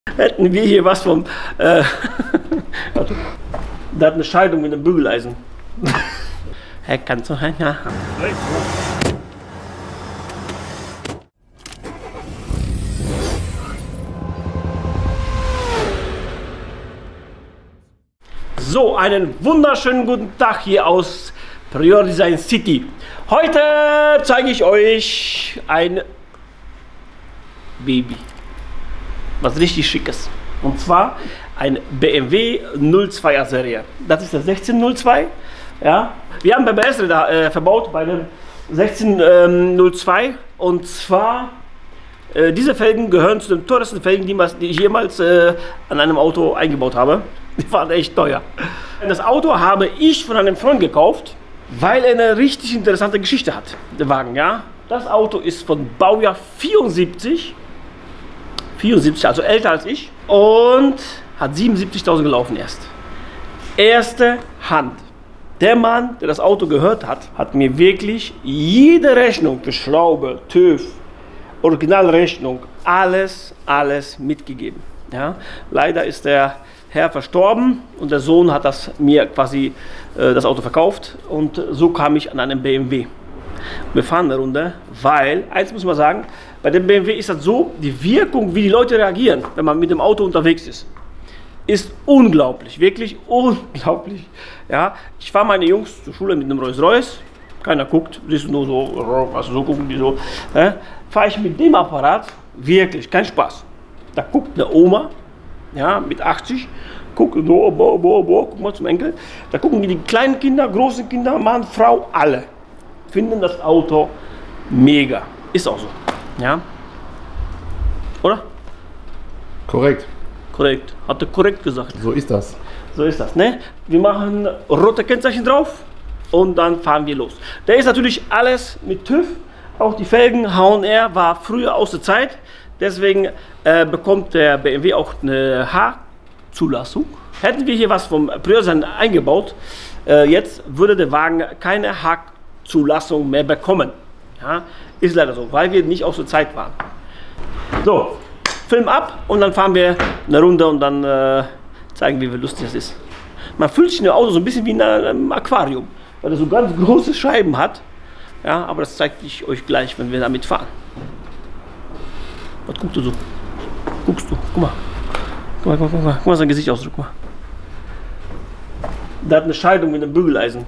Hätten wir hier was vom... der hat eine Scheidung mit einem Bügeleisen. Herr, kannst du... Ja. So, einen wunderschönen guten Tag hier aus Prior Design City. Heute zeige ich euch ein Baby, was richtig schickes. Und zwar ein BMW 02er Serie. Das ist der 1602. Ja, wir haben bei BS verbaut bei dem 1602. Und zwar diese Felgen gehören zu den teuersten Felgen, die ich jemals an einem Auto eingebaut habe. Die waren echt teuer. Das Auto habe ich von einem Freund gekauft, weil er eine richtig interessante Geschichte hat. Der Wagen, ja. Das Auto ist von Baujahr 74, also älter als ich, und hat 77.000 gelaufen erst. Erste Hand. Der Mann, der das Auto gehört hat, hat mir wirklich jede Rechnung für Schraube, TÜV, Originalrechnung, alles mitgegeben. Ja. Leider ist der Herr verstorben und der Sohn hat mir quasi das Auto verkauft, und so kam ich an einen BMW. Wir fahren eine Runde, weil, eins muss man sagen, bei dem BMW ist das so, die Wirkung, wie die Leute reagieren, wenn man mit dem Auto unterwegs ist unglaublich, wirklich unglaublich. Ja, ich fahre meine Jungs zur Schule mit einem Rolls-Royce, keiner guckt, siehst du nur so, also so gucken die so. Fahre ich mit dem Apparat, wirklich, kein Spaß. Da guckt eine Oma, ja, mit 80, guck mal zum Enkel. Da gucken die kleinen Kinder, großen Kinder, Mann, Frau, alle finden das Auto mega. Ist auch so, ja, oder? Korrekt. Korrekt, hat er korrekt gesagt. So ist das. So ist das, ne? Wir machen rote Kennzeichen drauf und dann fahren wir los. Der ist natürlich alles mit TÜV, auch die Felgen, H&R war früher aus der Zeit. Deswegen bekommt der BMW auch eine H-Zulassung. Hätten wir hier was vom Prior eingebaut, jetzt würde der Wagen keine H-Zulassung mehr bekommen. Ja, ist leider so, weil wir nicht aus der Zeit waren. So, Film ab und dann fahren wir eine Runde und dann zeigen wir, wie lustig das ist. Man fühlt sich in dem Auto so ein bisschen wie in einem Aquarium, weil er so ganz große Scheiben hat. Ja, aber das zeige ich euch gleich, wenn wir damit fahren. Was guckst du so? Guckst du? Guck mal. Guck mal sein Gesichtsausdruck. Guck mal. Der hat eine Scheidung mit einem Bügeleisen.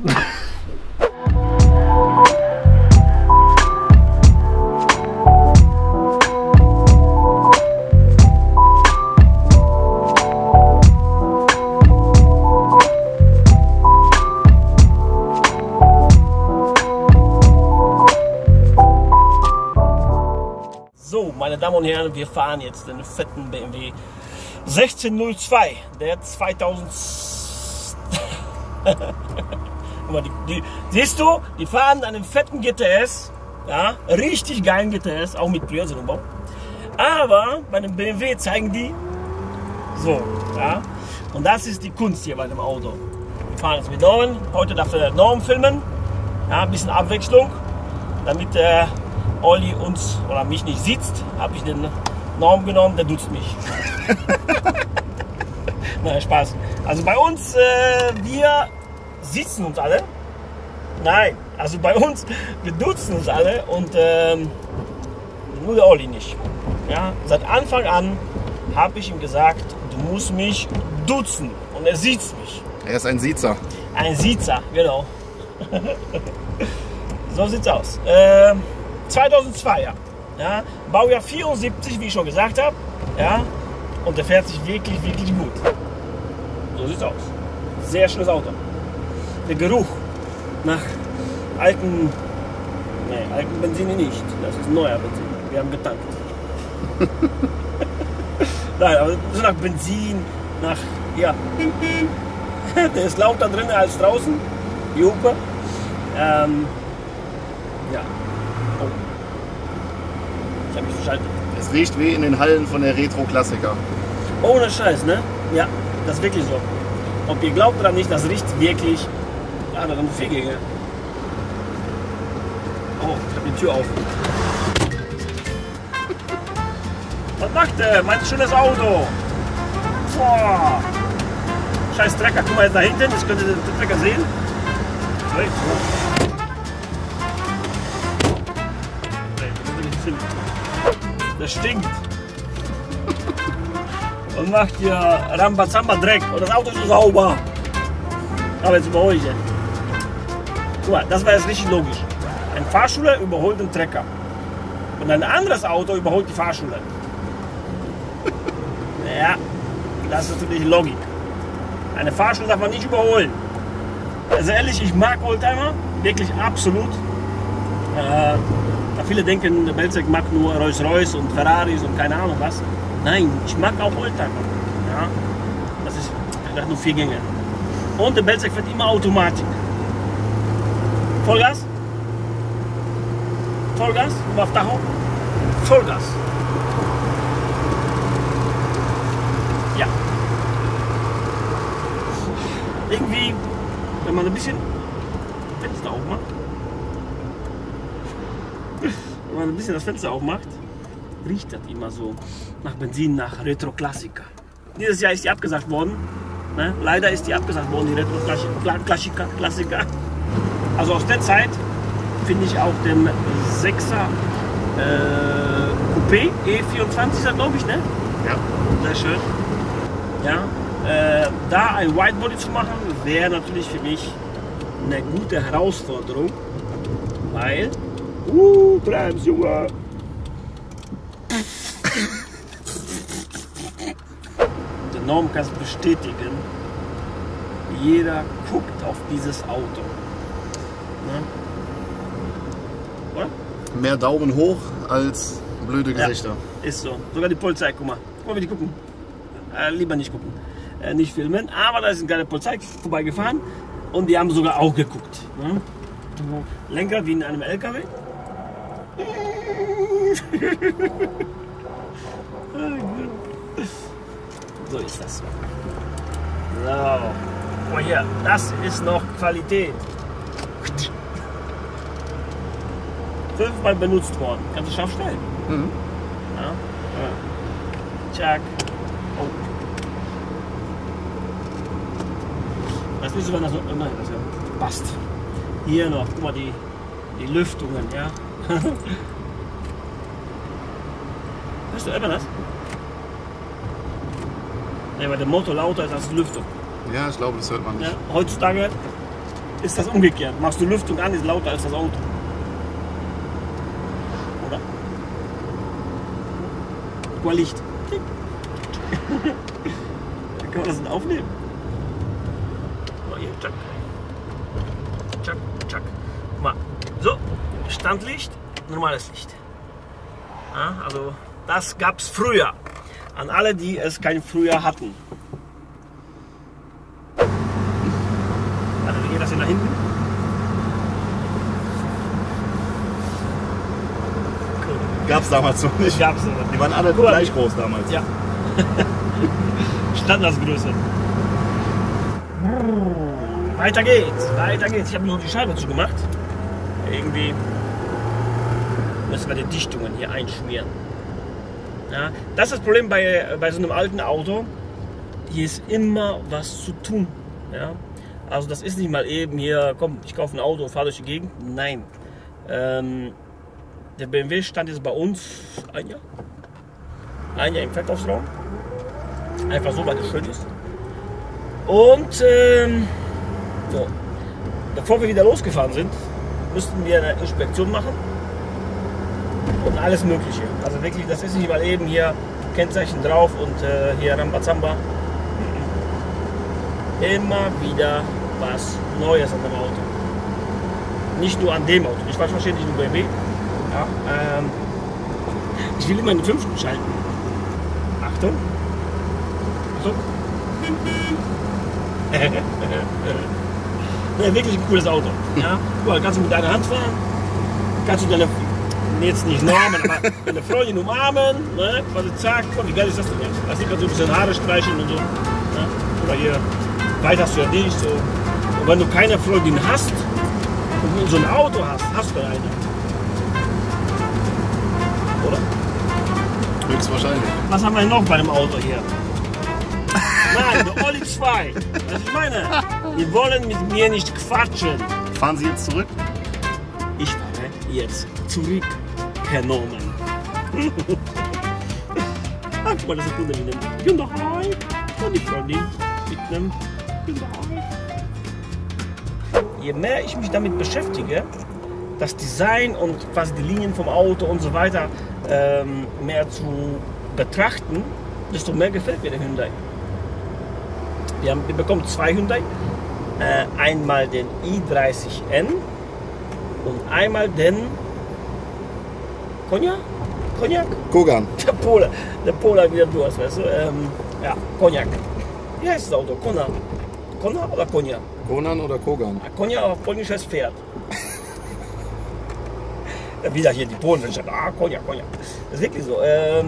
Meine Damen und Herren, wir fahren jetzt den fetten BMW 1602, der 2000. Siehst du, die fahren einen fetten GTS, ja, richtig geilen GTS, auch mit Prior-Umbau. Aber bei dem BMW zeigen die so, ja, und das ist die Kunst hier bei dem Auto. Wir fahren jetzt mit Norman, heute darf der Norm filmen, ja, ein bisschen Abwechslung, damit der Olli uns oder mich nicht sitzt, habe ich den Norm genommen, der duzt mich. Nein, Spaß. Also bei uns, wir sitzen uns alle. Nein, also bei uns, wir duzen uns alle und nur der Olli nicht. Ja, seit Anfang an habe ich ihm gesagt, du musst mich duzen, und er sieht mich. Er ist ein Siezer. Ein Siezer, genau. So sieht's aus. 2002, ja, Baujahr 74, wie ich schon gesagt habe, ja, und der fährt sich wirklich gut. So sieht's aus. Sehr schönes Auto. Der Geruch nach alten Benzin nicht. Das ist neuer Benzin. Wir haben getankt. Nein, aber so nach Benzin, nach, ja, der ist lauter drin als draußen, die Hupe. Ja. Oh. Ich habe mich verschaltet. Es riecht wie in den Hallen von der Retro-Klassiker. Ohne Scheiß, ne? Ja, das ist wirklich so. Ob ihr glaubt oder nicht, das riecht wirklich. Ah, da kommt ein Fegegänger. Oh, ich habe die Tür auf. Was macht der? Mein schönes Auto. Boah. Scheiß Trecker. Guck mal jetzt da hinten. Jetzt könnt ihr den Trecker sehen. Das stinkt. Und macht hier Rambazamba Dreck. Und das Auto ist so sauber. Aber jetzt überhole ich jetzt. Guck mal, das war jetzt richtig logisch. Ein Fahrschüler überholt den Trecker. Und ein anderes Auto überholt die Fahrschule. Ja, das ist natürlich Logik. Eine Fahrschule darf man nicht überholen. Also ehrlich, ich mag Oldtimer, wirklich absolut. Viele denken, der Belzec mag nur Rolls-Royce und Ferraris und keine Ahnung was. Nein, ich mag auch Oldtimer. Ja, das ist nur 4 Gänge. Und der Belzec fährt immer Automatik. Vollgas. Vollgas, auf Tacho. Vollgas. Ja. Irgendwie, wenn man ein bisschen Fenster aufmacht, das Fenster aufmacht, riecht das immer so nach Benzin, nach Retro-Klassiker. Dieses Jahr ist die abgesagt worden. Ne? Leider ist die abgesagt worden, die Retro-Klassiker. Also aus der Zeit finde ich auch den 6er Coupé E24er, glaube ich, ne? Ja. Sehr schön. Ja, da ein Whitebody zu machen, wäre natürlich für mich eine gute Herausforderung, weil Brems, Junge! Der Norm kann es bestätigen, jeder guckt auf dieses Auto. Ne? Oder? Mehr Daumen hoch als blöde Gesichter. Ja, ist so. Sogar die Polizei, guck mal. Guck mal, wie die gucken. Lieber nicht gucken. Nicht filmen. Aber da ist eine geile Polizei vorbeigefahren und die haben sogar auch geguckt. Ne? Lenker wie in einem LKW. So ist das. So. Oh, hier, das ist noch Qualität. 5-mal benutzt worden. Kannst du scharf stellen. Mhm. Ja. Tschak. Oh. Das ist so, wenn das so. Nein, das passt. Hier noch, guck mal, die Lüftungen, ja. Hörst du immer das? Ja, weil der Motor lauter ist als die Lüftung. Ja, ich glaube, das hört man nicht. Ja, heutzutage ist das umgekehrt. Machst du Lüftung an, ist lauter als das Auto. Oder? Guck mal, Licht. Dann kann man das denn aufnehmen. Oh, hier, tschak. Tschak, tschak. Guck mal. So, Standlicht, normales Licht. Ja, also das gab es früher. An alle, die es kein früher hatten. Also wie geht das hier nach hinten? Cool. Gab's damals noch nicht. Gab's nicht. Die waren alle gleich groß damals. Ja. Standardsgröße. Weiter geht's, weiter geht's. Ich habe nur die Scheibe zugemacht. Irgendwie müssen wir die Dichtungen hier einschmieren. Ja, das ist das Problem bei so einem alten Auto. Hier ist immer was zu tun. Ja? Also das ist nicht mal eben hier, komm, ich kaufe ein Auto und fahre durch die Gegend. Nein. Der BMW stand jetzt bei uns ein Jahr im Verkaufsraum. Einfach so, weil es schön ist. Und so. Bevor wir wieder losgefahren sind, müssten wir eine Inspektion machen. Und alles Mögliche. Also wirklich, das ist nicht mal eben hier Kennzeichen drauf und hier Rambazamba. Immer wieder was Neues an dem Auto. Nicht nur an dem Auto. Ich verstehe nicht nur BMW. Ja, ich will immer in den 5. schalten. Achtung. So. Ja, wirklich ein cooles Auto. Ja, guck mal, kannst du mit deiner Hand fahren. Kannst du deine jetzt nicht umarmen, aber eine Freundin umarmen, ne? Quasi zack, komm, wie geil ist das denn jetzt? Da sieht man so ein bisschen Haare streicheln und so. Ne? Oder hier, weit hast du ja nicht so. Und wenn du keine Freundin hast und so ein Auto hast, hast du eine. Oder? Höchstwahrscheinlich. Was haben wir noch bei dem Auto hier? Nein, der Olli 2. Was ich meine? Die wollen mit mir nicht quatschen. Fahren Sie jetzt zurück? Ich fahre jetzt zurück, Herr Norman. Ach, guck mal, das ist gut mit dem Hyundai und die Freundin mit einem Hyundai. Je mehr ich mich damit beschäftige, das Design und quasi die Linien vom Auto und so weiter mehr zu betrachten, desto mehr gefällt mir der Hyundai. Wir bekommen zwei Hyundai. Einmal den i30N und einmal den Kodiaq? Kogan. Der Polar wieder du hast, weißt du? Ja, Kodiaq. Wie heißt das Auto? Kona oder Kodiaq? Konan oder Kogan? Kodiaq auf Polnisch heißt Pferd. Ja, wieder hier die Polen, wenn ich sage, Kodiaq. Das ist wirklich so.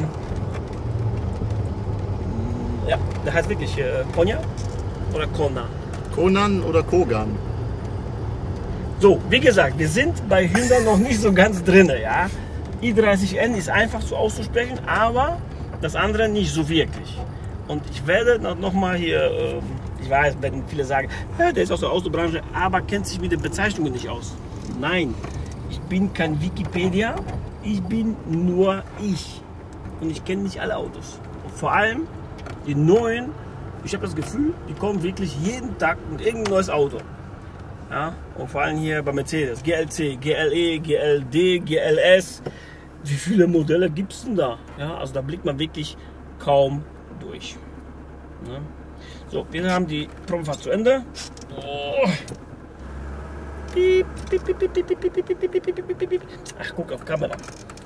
Ja, der heißt wirklich Kodiaq oder Kona. Konan oder Kogan? So, wie gesagt, wir sind bei Hyundai noch nicht so ganz drin, ja. i30N ist einfach so auszusprechen, aber das andere nicht so wirklich. Und ich werde noch mal hier, ich weiß, werden viele sagen, ja, der ist aus der Autobranche, aber kennt sich mit den Bezeichnungen nicht aus. Nein, ich bin kein Wikipedia, ich bin nur ich. Und ich kenne nicht alle Autos. Und vor allem die neuen, ich habe das Gefühl, die kommen wirklich jeden Tag mit irgendein neues Auto. Ja, und vor allem hier bei Mercedes, GLC, GLE, GLD, GLS. Wie viele Modelle gibt es denn da? Ja, also da blickt man wirklich kaum durch. Ja. So, wir haben die Probefahrt zu Ende. Oh. Piep, piep, piep, piep, piep, piep, piep, piep, piep, piep, piep, piep. Ach, guck auf Kamera.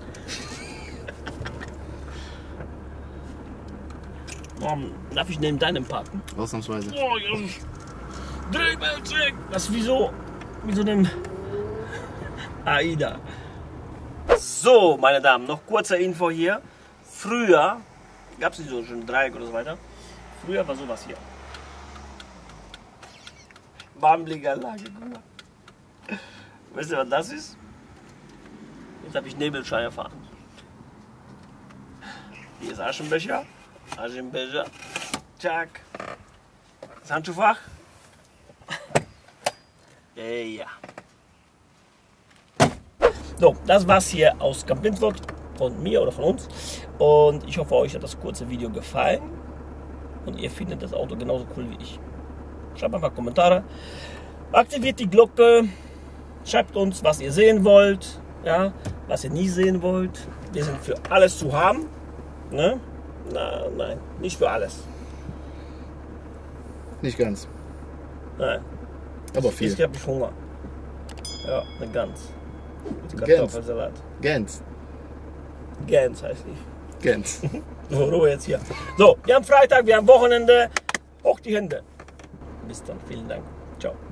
Darf ich neben deinem parken? Ausnahmsweise. Oh, das ist wie so einem AIDA. So, meine Damen, noch kurze Info hier. Früher gab es nicht so schon Dreieck oder so weiter. Früher war sowas hier. Warnblinkanlage, guck mal. Wisst ihr, was das ist? Jetzt habe ich Nebelschein fahren. Hier ist Aschenbecher. Zack. Das Handschuhfach. Ja. So, das war's hier aus Camp Lindford von mir oder von uns. Und ich hoffe, euch hat das kurze Video gefallen. Und ihr findet das Auto genauso cool wie ich. Schreibt einfach Kommentare. Aktiviert die Glocke. Schreibt uns, was ihr sehen wollt. Ja, was ihr nie sehen wollt. Wir sind für alles zu haben. Ne? Nein, nicht für alles. Nicht ganz. Nein. Aber viel. Ich habe Hunger. Ja, eine Gans. Mit Kartoffelsalat. Gans. Gans heißt die. Gans. So, Ruhe jetzt hier. So, wir haben Freitag, wir haben Wochenende. Hoch die Hände. Bis dann. Vielen Dank. Ciao.